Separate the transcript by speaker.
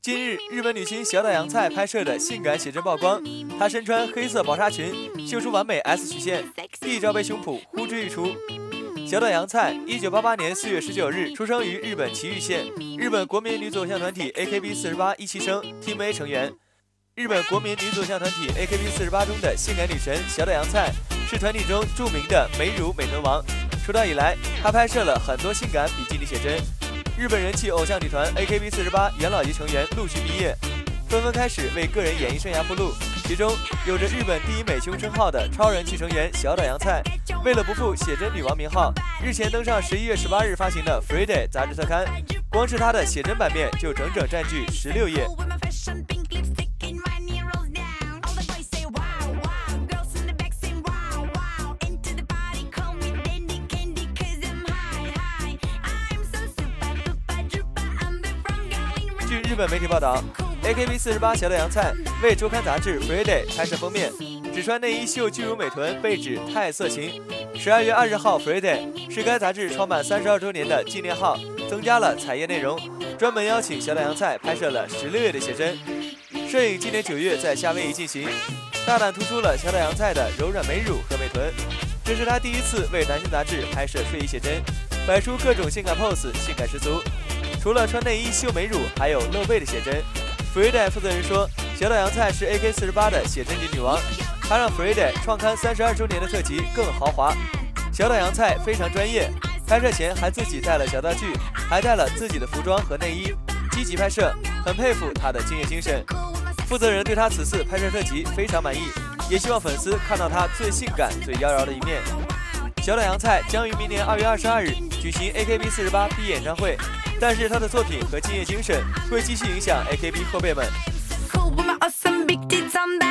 Speaker 1: 近日，日本女星小岛洋菜拍摄的性感写真曝光，她身穿黑色薄纱裙，秀出完美 S 曲线，D 罩杯胸脯呼之欲出。小岛洋菜，1988年4月19日出生于日本崎玉县，日本国民女子偶像团体 AKB48 一期生 Team A 成员。日本国民女子偶像团体 AKB48 中的性感女神小岛洋菜，是团体中著名的美乳美臀王。出道以来，她拍摄了很多性感比基尼写真。日本人气偶像女团 AKB48 元老级成员陆续毕业，纷纷开始为个人演艺生涯铺路。其中有着日本第一美胸称号的超人气成员小岛洋菜，为了不负写真女王名号，日前登上11月18日发行的《Friday》杂志特刊，光是她的写真版面就整整占据16页。据日本媒体报道，AKB48 小岛洋菜为周刊杂志《Friday》拍摄封面，只穿内衣秀巨乳美臀，被指太色情。12月2日号，《Friday》是该杂志创办32周年的纪念号，增加了彩页内容，专门邀请小岛洋菜拍摄了16页的写真。摄影今年9月在夏威夷进行，大胆突出了小岛洋菜的柔软美乳和美臀。这是她第一次为男性杂志拍摄睡衣写真，摆出各种性感 pose， 性感十足。除了穿内衣秀美乳，还有露背的写真。Friday 负责人说，小岛洋菜是 AK48 的写真集女王，她让 Friday 创刊32周年的特辑更豪华。小岛洋菜非常专业，拍摄前还自己带了小道具，还带了自己的服装和内衣，积极拍摄，很佩服她的敬业精神。负责人对她此次拍摄特辑非常满意，也希望粉丝看到她最性感、最妖娆的一面。小岛洋菜将于明年2月22日举行 AKB48 毕业演唱会。但是他的作品和敬业精神会继续影响 AKB 后辈们。